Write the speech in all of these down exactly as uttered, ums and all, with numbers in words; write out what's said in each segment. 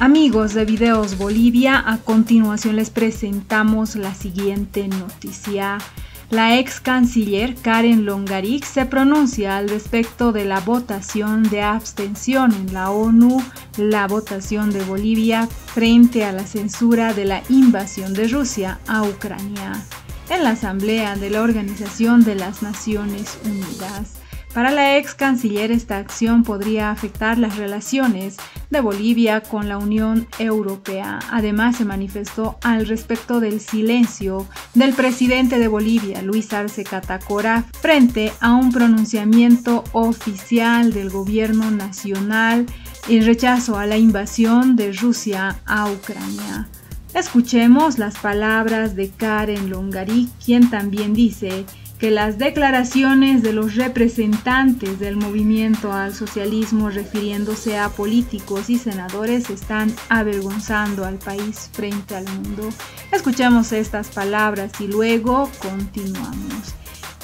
Amigos de Videos Bolivia, a continuación les presentamos la siguiente noticia. La ex canciller Karen Longarik se pronuncia al respecto de la votación de abstención en la ONU, la votación de Bolivia frente a la censura de la invasión de Rusia a Ucrania, en la Asamblea de la Organización de las Naciones Unidas. Para la ex canciller, esta acción podría afectar las relaciones de Bolivia con la Unión Europea. Además, se manifestó al respecto del silencio del presidente de Bolivia, Luis Arce Catacora, frente a un pronunciamiento oficial del gobierno nacional en rechazo a la invasión de Rusia a Ucrania. Escuchemos las palabras de Karen Longarik, quien también dice que las declaraciones de los representantes del movimiento al socialismo refiriéndose a políticos y senadores están avergonzando al país frente al mundo. Escuchamos estas palabras y luego continuamos.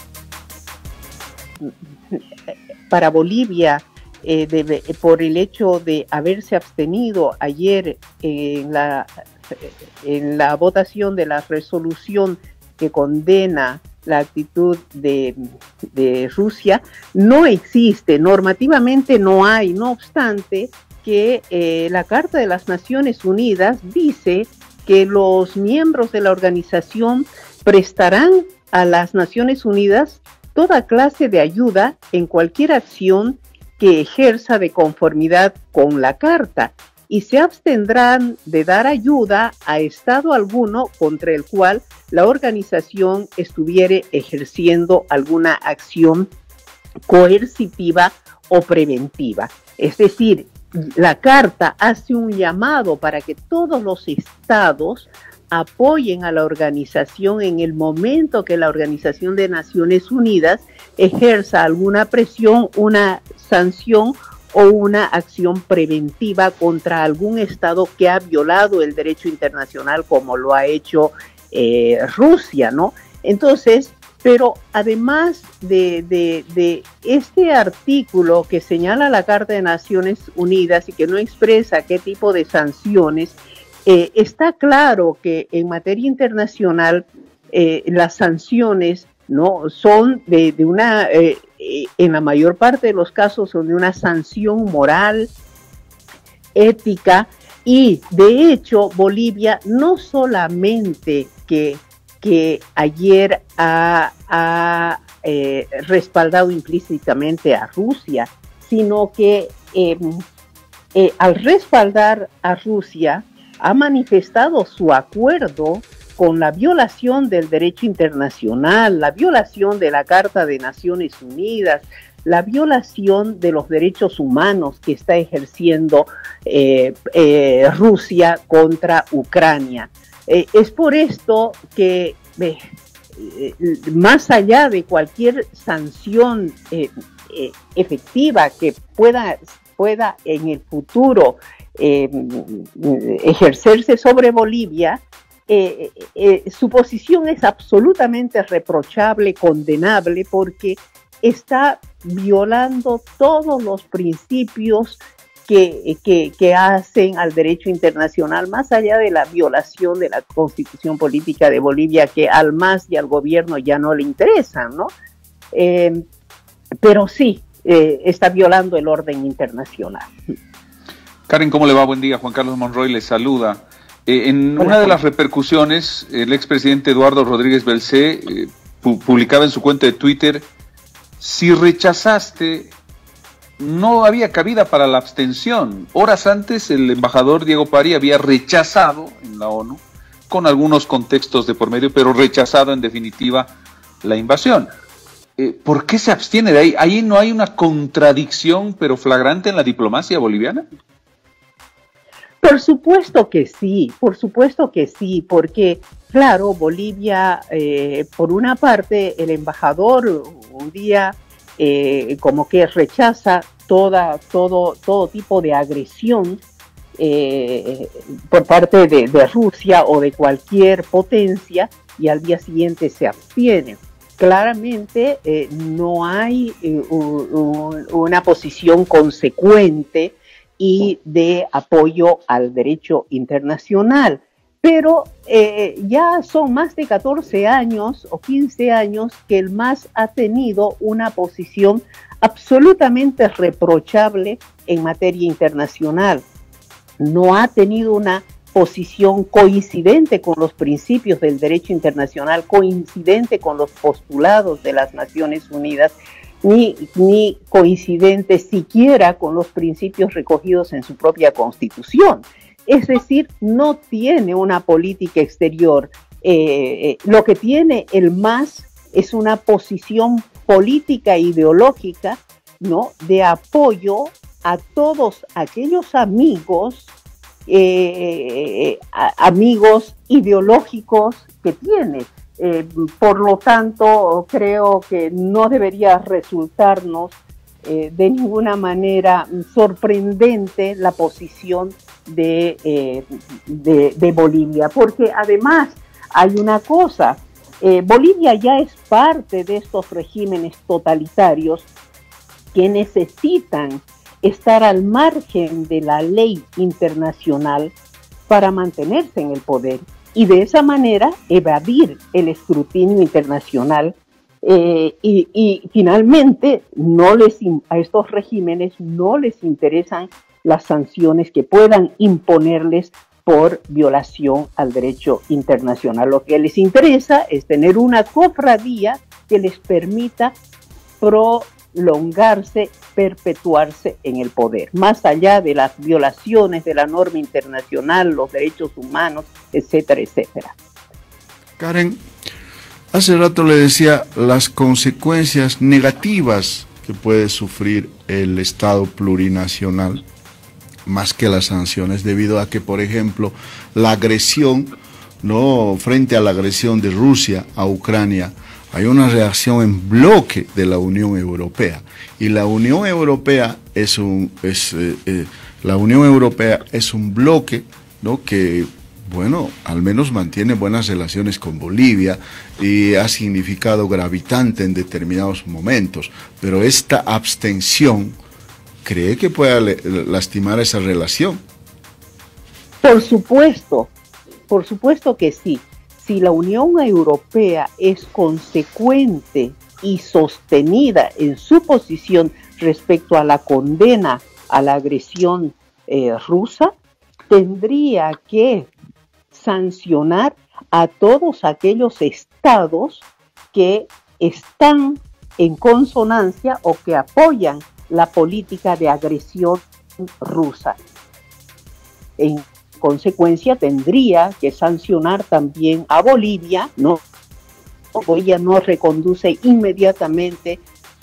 Para Bolivia, eh, debe, por el hecho de haberse abstenido ayer en la, en la votación de la resolución que condena la actitud de, de Rusia, no existe, normativamente no hay, no obstante que eh, la Carta de las Naciones Unidas dice que los miembros de la organización prestarán a las Naciones Unidas toda clase de ayuda en cualquier acción que ejerza de conformidad con la Carta, y se abstendrán de dar ayuda a Estado alguno contra el cual la organización estuviere ejerciendo alguna acción coercitiva o preventiva. Es decir, la Carta hace un llamado para que todos los estados apoyen a la organización en el momento que la Organización de Naciones Unidas ejerza alguna presión, una sanción o una acción preventiva contra algún estado que ha violado el derecho internacional, como lo ha hecho eh, Rusia, ¿no? Entonces, pero además de, de, de este artículo que señala la Carta de Naciones Unidas y que no expresa qué tipo de sanciones, eh, está claro que en materia internacional eh, las sanciones no son de, de una, eh, en la mayor parte de los casos son de una sanción moral, ética, y de hecho Bolivia no solamente que, que ayer ha, ha eh, respaldado implícitamente a Rusia, sino que eh, eh, al respaldar a Rusia ha manifestado su acuerdo con la violación del derecho internacional, la violación de la Carta de Naciones Unidas, la violación de los derechos humanos que está ejerciendo eh, eh, Rusia contra Ucrania. Eh, es por esto que, eh, eh, más allá de cualquier sanción eh, eh, efectiva que pueda, pueda en el futuro eh, ejercerse sobre Bolivia, Eh, eh, su posición es absolutamente reprochable, condenable, porque está violando todos los principios que, que, que hacen al derecho internacional, más allá de la violación de la Constitución Política de Bolivia, que al M A S y al gobierno ya no le interesan, ¿no? Eh, pero sí, eh, está violando el orden internacional. Karen, ¿cómo le va? Buen día. Juan Carlos Monroy le saluda. Eh, en una de las repercusiones, el expresidente Eduardo Rodríguez Belcé eh, pu publicaba en su cuenta de Twitter: si rechazaste, no había cabida para la abstención. Horas antes, el embajador Diego Pari había rechazado en la ONU, con algunos contextos de por medio, pero rechazado en definitiva la invasión. Eh, ¿Por qué se abstiene de ahí? ¿Ahí no hay una contradicción, pero flagrante, en la diplomacia boliviana? Por supuesto que sí, por supuesto que sí, porque claro, Bolivia, eh, por una parte, el embajador un día eh, como que rechaza toda, todo, todo tipo de agresión eh, por parte de, de Rusia o de cualquier potencia, y al día siguiente se abstiene. Claramente eh, no hay eh, un, un, una posición consecuente y de apoyo al derecho internacional. Pero eh, ya son más de catorce años o quince años que el M A S ha tenido una posición absolutamente reprochable en materia internacional. No ha tenido una posición coincidente con los principios del derecho internacional, coincidente con los postulados de las Naciones Unidas, ni, ni coincidente siquiera con los principios recogidos en su propia Constitución. Es decir, no tiene una política exterior. Eh, eh, lo que tiene el M A S es una posición política e ideológica, ¿no?, de apoyo a todos aquellos amigos, eh, a, amigos ideológicos que tiene. Eh, por lo tanto, creo que no debería resultarnos eh, de ninguna manera sorprendente la posición de, eh, de, de Bolivia, porque además hay una cosa, eh, Bolivia ya es parte de estos regímenes totalitarios que necesitan estar al margen de la ley internacional para mantenerse en el poder y de esa manera evadir el escrutinio internacional eh, y, y finalmente no les, a estos regímenes no les interesan las sanciones que puedan imponerles por violación al derecho internacional. Lo que les interesa es tener una cofradía que les permita prolongarse, perpetuarse en el poder, más allá de las violaciones de la norma internacional, los derechos humanos, etcétera, etcétera. Karen, hace rato le decía las consecuencias negativas que puede sufrir el Estado plurinacional, más que las sanciones, debido a que, por ejemplo, la agresión, no, frente a la agresión de Rusia a Ucrania, hay una reacción en bloque de la Unión Europea, y la Unión Europea es un es eh, eh, la Unión Europea es un bloque, ¿no?, que, bueno, al menos mantiene buenas relaciones con Bolivia y ha significado gravitante en determinados momentos, pero esta abstención, ¿cree que pueda lastimar esa relación? Por supuesto, por supuesto que sí. Si la Unión Europea es consecuente y sostenida en su posición respecto a la condena a la agresión eh, rusa, tendría que sancionar a todos aquellos estados que están en consonancia o que apoyan la política de agresión rusa. En consecuencia, tendría que sancionar también a Bolivia, ¿no? Bolivia no reconduce inmediatamente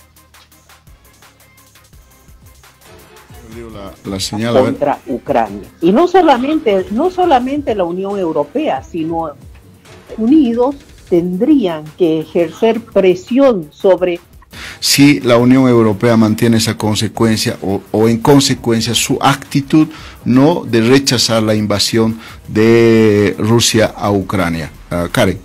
la, la señal, contra Ucrania. Y no solamente, no solamente la Unión Europea, sino Unidos tendrían que ejercer presión sobre si la Unión Europea mantiene esa consecuencia o, o en consecuencia su actitud no de rechazar la invasión de Rusia a Ucrania. Uh, Karen.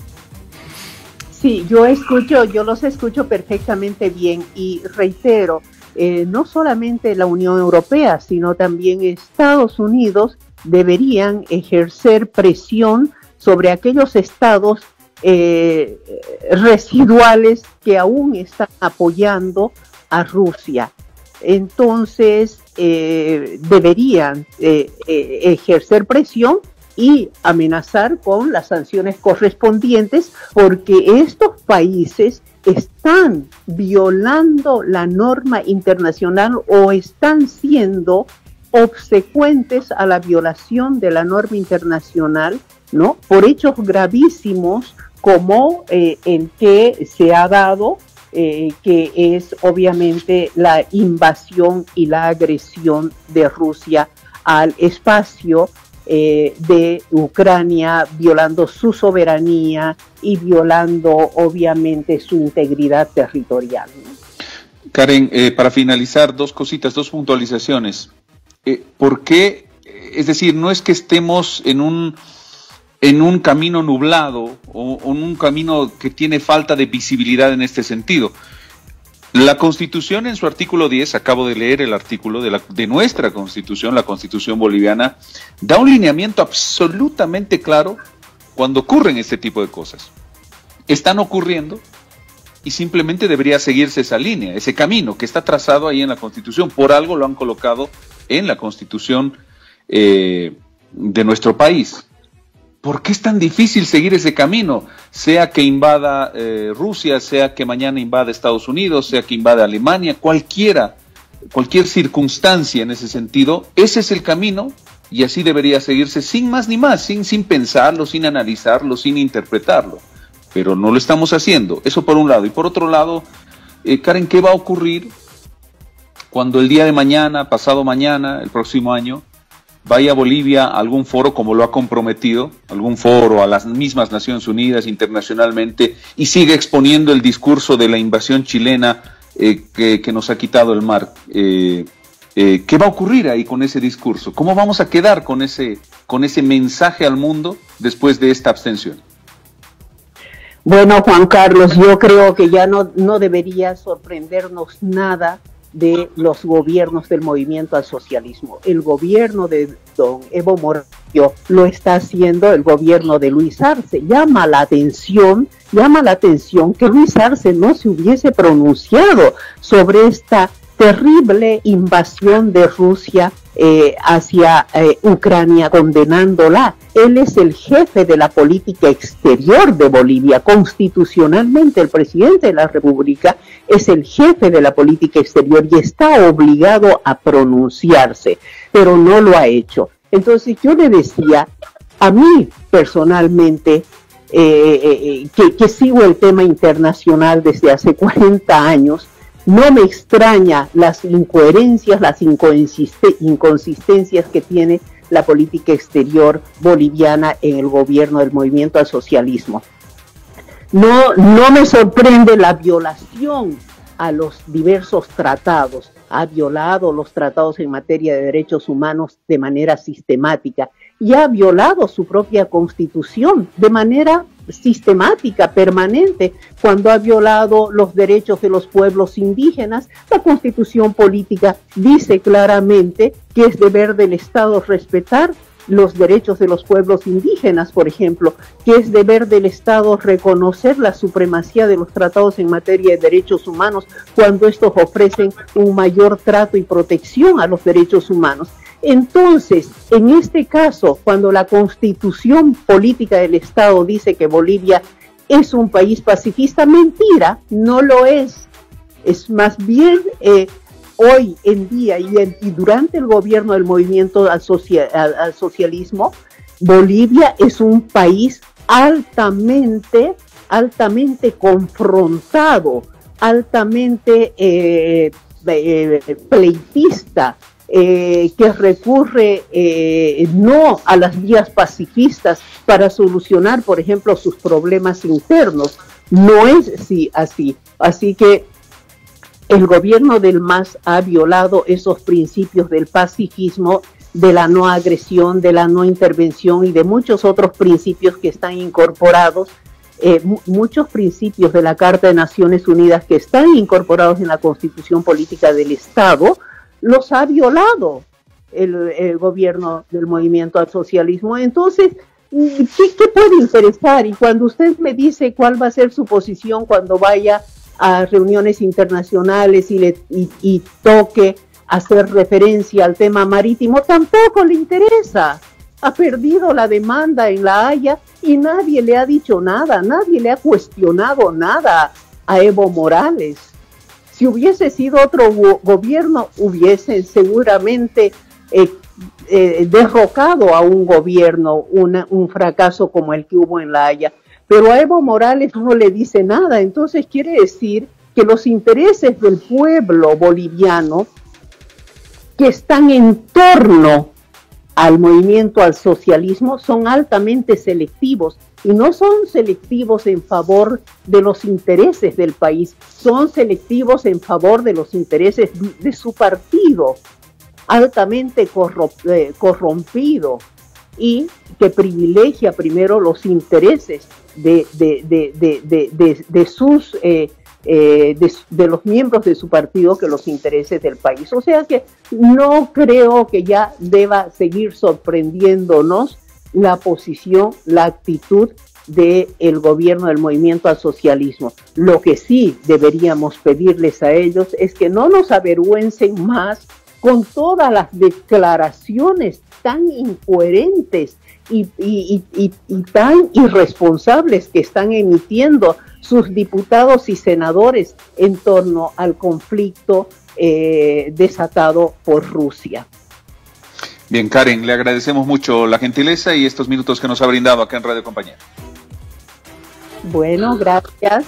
Sí, yo escucho, yo los escucho perfectamente bien y reitero, eh, no solamente la Unión Europea, sino también Estados Unidos deberían ejercer presión sobre aquellos estados Eh, residuales que aún están apoyando a Rusia. Entonces eh, deberían eh, eh, ejercer presión y amenazar con las sanciones correspondientes, porque estos países están violando la norma internacional o están siendo obsecuentes a la violación de la norma internacional, ¿no?, por hechos gravísimos como eh, el que se ha dado, eh, que es obviamente la invasión y la agresión de Rusia al espacio eh, de Ucrania, violando su soberanía y violando obviamente su integridad territorial, ¿no? Karen, eh, para finalizar, dos cositas, dos puntualizaciones. Eh, ¿Por qué? Es decir, no es que estemos en un en un camino nublado o, o en un camino que tiene falta de visibilidad en este sentido. La Constitución en su artículo diez, acabo de leer el artículo de, la, de nuestra Constitución, la Constitución boliviana, da un lineamiento absolutamente claro cuando ocurren este tipo de cosas. Están ocurriendo y simplemente debería seguirse esa línea, ese camino que está trazado ahí en la Constitución. Por algo lo han colocado en la Constitución eh, de nuestro país. ¿Por qué es tan difícil seguir ese camino? Sea que invada eh, Rusia, sea que mañana invada Estados Unidos, sea que invada Alemania, cualquiera, cualquier circunstancia en ese sentido, ese es el camino y así debería seguirse sin más ni más, sin, sin pensarlo, sin analizarlo, sin interpretarlo. Pero no lo estamos haciendo, eso por un lado. Y por otro lado, eh, Karen, ¿qué va a ocurrir cuando el día de mañana, pasado mañana, el próximo año, vaya a Bolivia a algún foro como lo ha comprometido, algún foro a las mismas Naciones Unidas internacionalmente y sigue exponiendo el discurso de la invasión chilena eh, que, que nos ha quitado el mar? Eh, eh, ¿Qué va a ocurrir ahí con ese discurso? ¿Cómo vamos a quedar con ese, con ese mensaje al mundo después de esta abstención? Bueno, Juan Carlos, yo creo que ya no, no debería sorprendernos nada de los gobiernos del movimiento al socialismo. El gobierno de don Evo Morales lo está haciendo el gobierno de Luis Arce. Llama la atención, llama la atención que Luis Arce no se hubiese pronunciado sobre esta terrible invasión de Rusia eh, hacia eh, Ucrania, condenándola. Él es el jefe de la política exterior de Bolivia. Constitucionalmente, el presidente de la República es el jefe de la política exterior y está obligado a pronunciarse, pero no lo ha hecho. Entonces yo le decía, a mí personalmente, eh, eh, que, que sigo el tema internacional desde hace cuarenta años, no me extraña las incoherencias, las inconsisten- inconsistencias que tiene la política exterior boliviana en el gobierno del movimiento al socialismo. No, no me sorprende la violación a los diversos tratados. Ha violado los tratados en materia de derechos humanos de manera sistemática y ha violado su propia constitución de manera sistemática, permanente, cuando ha violado los derechos de los pueblos indígenas. La constitución política dice claramente que es deber del Estado respetar los derechos de los pueblos indígenas, por ejemplo, que es deber del Estado reconocer la supremacía de los tratados en materia de derechos humanos cuando estos ofrecen un mayor trato y protección a los derechos humanos. Entonces, en este caso, cuando la constitución política del Estado dice que Bolivia es un país pacifista, mentira, no lo es. Es más bien eh, hoy en día y, en, y durante el gobierno del movimiento al, socia, al, al socialismo, Bolivia es un país altamente, altamente confrontado, altamente eh, eh, pleitista, Eh, que recurre eh, no a las vías pacifistas para solucionar, por ejemplo, sus problemas internos. No es así, así. Así que el gobierno del M A S ha violado esos principios del pacifismo, de la no agresión, de la no intervención y de muchos otros principios que están incorporados, eh, muchos principios de la Carta de Naciones Unidas que están incorporados en la Constitución Política del Estado, los ha violado el, el gobierno del movimiento al socialismo. Entonces, ¿qué, ¿qué puede interesar? Y cuando usted me dice cuál va a ser su posición cuando vaya a reuniones internacionales y, le, y, y toque hacer referencia al tema marítimo, tampoco le interesa. Ha perdido la demanda en La Haya y nadie le ha dicho nada, nadie le ha cuestionado nada a Evo Morales. Si hubiese sido otro go- gobierno, hubiesen seguramente eh, eh, derrocado a un gobierno, una, un fracaso como el que hubo en La Haya. Pero a Evo Morales no le dice nada. Entonces quiere decir que los intereses del pueblo boliviano que están en torno al movimiento al socialismo son altamente selectivos. Y no son selectivos en favor de los intereses del país, son selectivos en favor de los intereses de su partido, altamente corrompido y que privilegia primero los intereses de, de, de, de, de, de, de sus eh, eh, de, de los miembros de su partido que los intereses del país. O sea que no creo que ya deba seguir sorprendiéndonos la posición, la actitud del gobierno del movimiento al socialismo. Lo que sí deberíamos pedirles a ellos es que no nos avergüencen más con todas las declaraciones tan incoherentes y, y, y, y tan irresponsables que están emitiendo sus diputados y senadores en torno al conflicto eh, desatado por Rusia. Bien, Karen, le agradecemos mucho la gentileza y estos minutos que nos ha brindado acá en Radio Compañía. Bueno, gracias.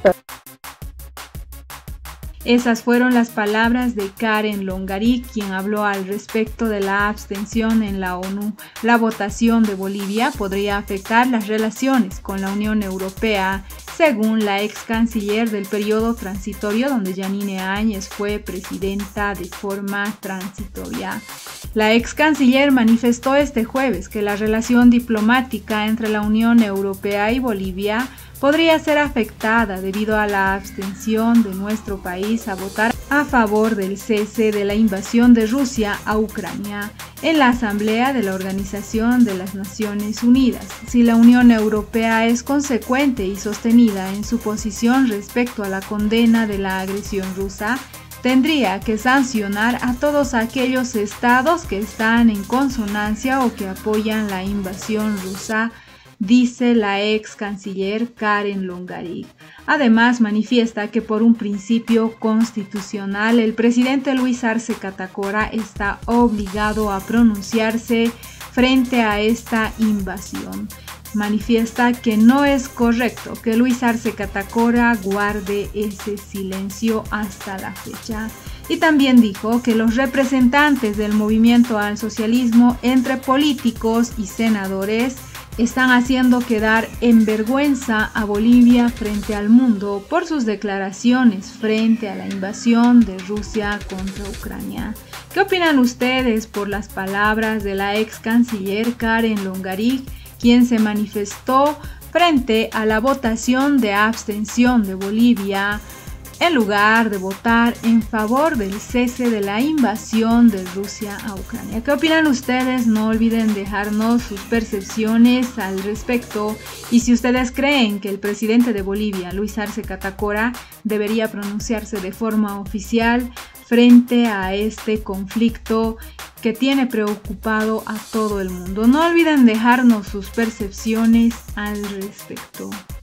Esas fueron las palabras de Karen Longarik, quien habló al respecto de la abstención en la ONU. La votación de Bolivia podría afectar las relaciones con la Unión Europea, según la ex canciller del periodo transitorio donde Yanine Áñez fue presidenta de forma transitoria. La ex canciller manifestó este jueves que la relación diplomática entre la Unión Europea y Bolivia podría ser afectada debido a la abstención de nuestro país a votar a favor del cese de la invasión de Rusia a Ucrania en la Asamblea de la Organización de las Naciones Unidas. Si la Unión Europea es consecuente y sostenida en su posición respecto a la condena de la agresión rusa, tendría que sancionar a todos aquellos estados que están en consonancia o que apoyan la invasión rusa, dice la ex canciller Karen Longarik. Además, manifiesta que por un principio constitucional el presidente Luis Arce Catacora está obligado a pronunciarse frente a esta invasión. Manifiesta que no es correcto que Luis Arce Catacora guarde ese silencio hasta la fecha. Y también dijo que los representantes del movimiento al socialismo, entre políticos y senadores, están haciendo quedar en vergüenza a Bolivia frente al mundo por sus declaraciones frente a la invasión de Rusia contra Ucrania. ¿Qué opinan ustedes por las palabras de la ex canciller Karen Longarik, quien se manifestó frente a la votación de abstención de Bolivia en lugar de votar en favor del cese de la invasión de Rusia a Ucrania? ¿Qué opinan ustedes? No olviden dejarnos sus percepciones al respecto. Y si ustedes creen que el presidente de Bolivia, Luis Arce Catacora, debería pronunciarse de forma oficial frente a este conflicto que tiene preocupado a todo el mundo. No olviden dejarnos sus percepciones al respecto.